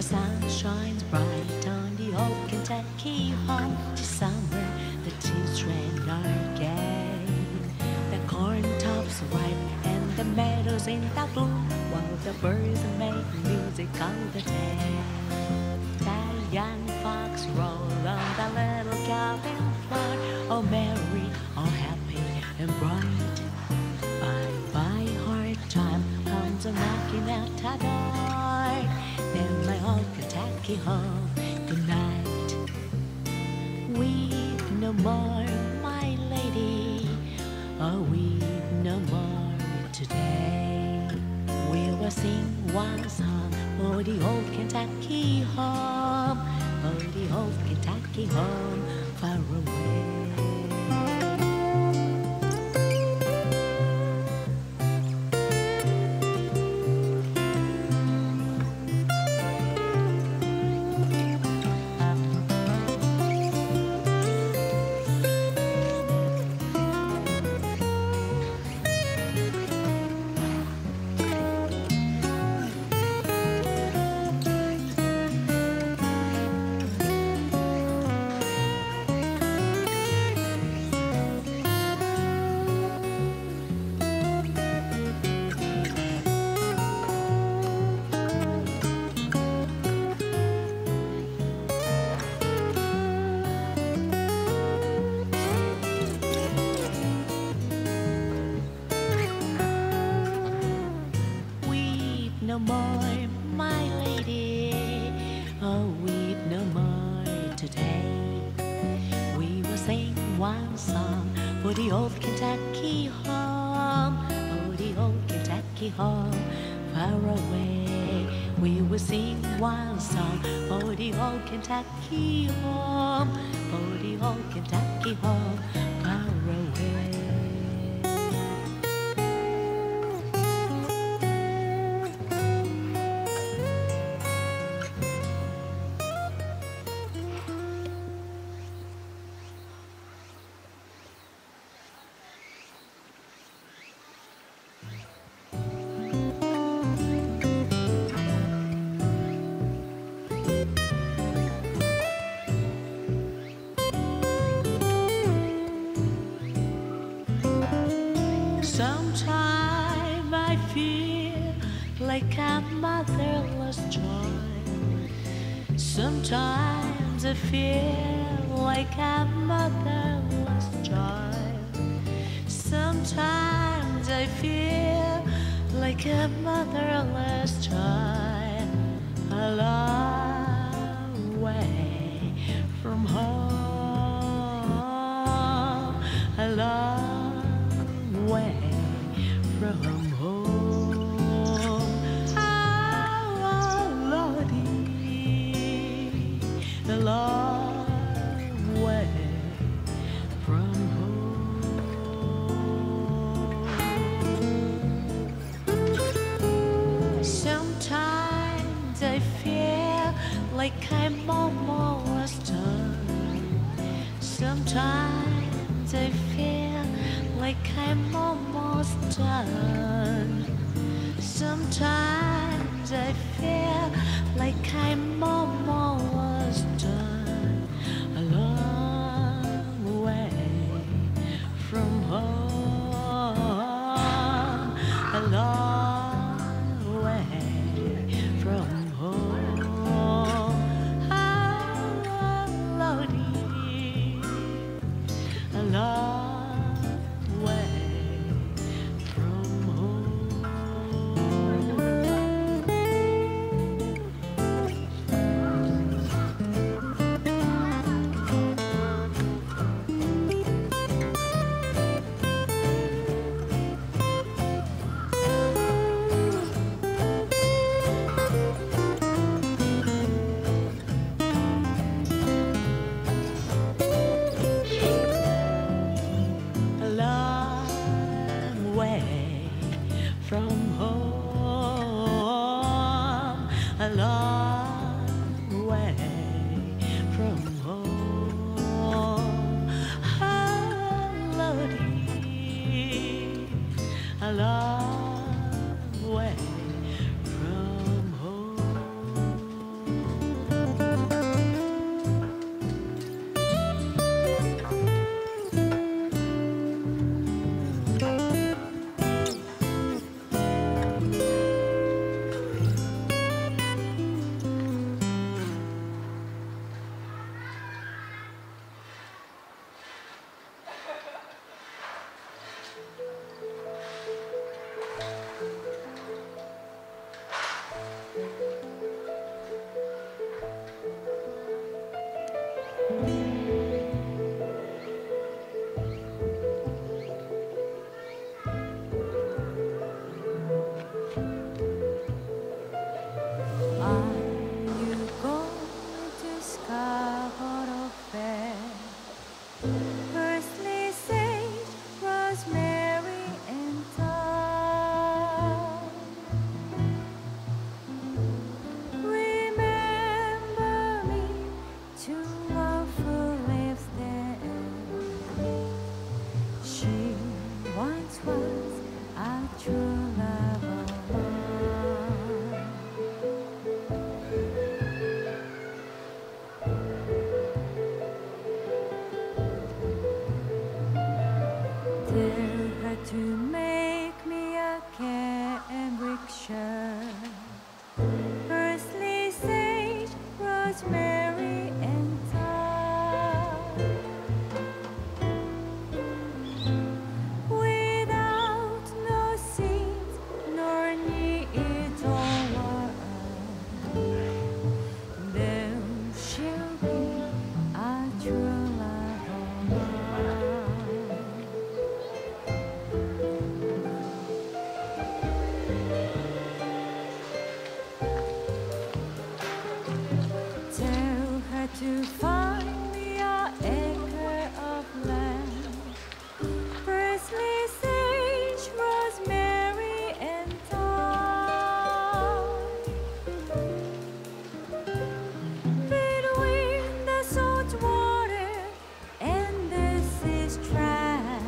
sun shines bright on the old Kentucky home. The summer, the children are gay. The corn tops ripe and the meadows in the bloom, while the birds make music all the day. The young fox rolled on the little cabin floor, all merry, all happy and bright. By hard time comes a knocking at the door. Then my old Kentucky home tonight. Weep no more, my lady. Oh, weep no more today. We will sing one song for the old Kentucky home, for the old Kentucky home far away. No more, my lady. Oh, weep no more today. We will sing one song for the old Kentucky home, for the old Kentucky home far away. We will sing one song for the old Kentucky home, for the old Kentucky home far away. Sometimes I feel like a motherless child. Sometimes I feel like a motherless child. Sometimes I feel like a motherless child, a long way from home, a long way from home. Oh, Lordy, a long way from home. Sometimes I feel like I'm almost done. Sometimes I feel like I'm almost done. Sometimes I feel like I'm almost done. A long way from home, a long way from home. Oh, Lordy, a long way from home. A long way from home, a long way from home. Oh, Lordy, a long way from home. Tell her to make me a cambric shirt. Parsley, sage, rosemary, and thyme. Without no seeds nor need or worm, there she'll be a true love of mine. Tell her to find me a acre of land. Parsley, sage, rosemary, and thyme. Between the salt water and the sea's dry,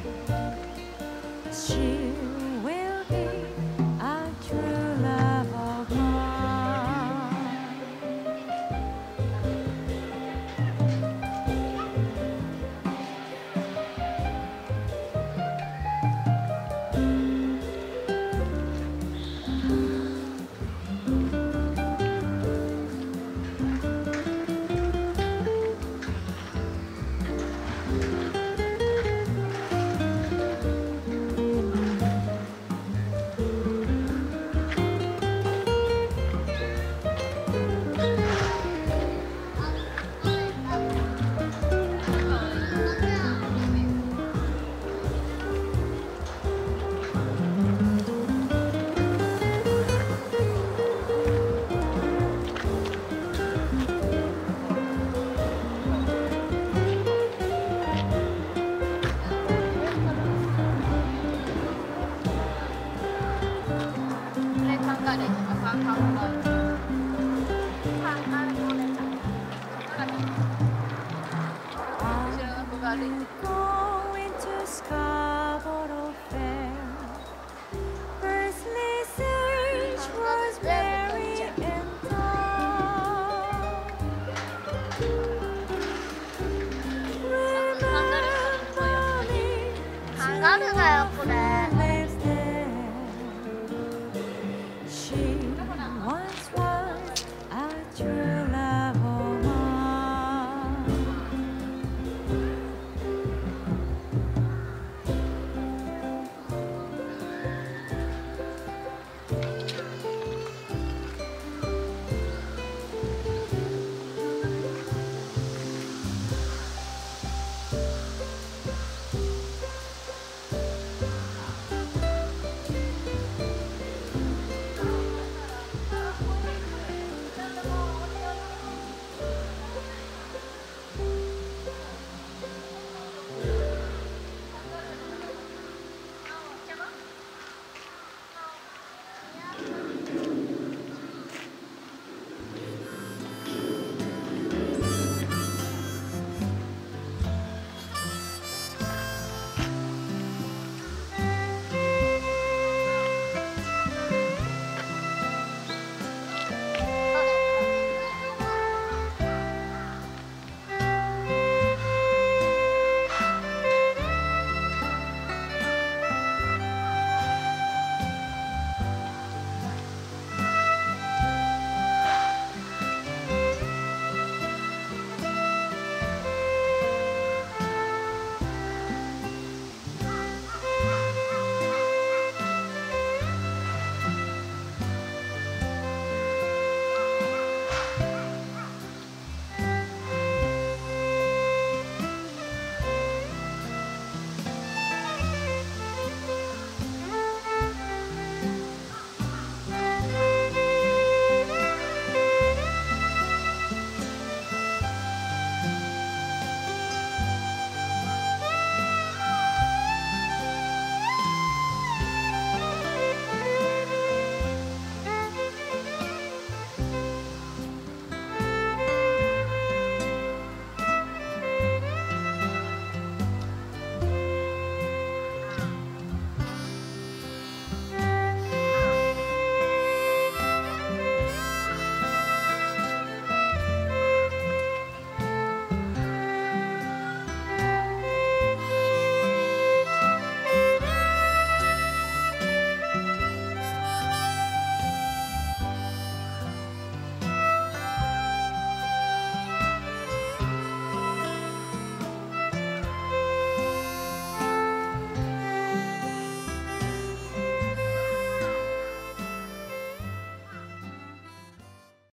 she will be a true love of mine. Going to Scarborough Fair. Parsley, sage, rosemary, and thyme. Remember me カンガルーだよこれ。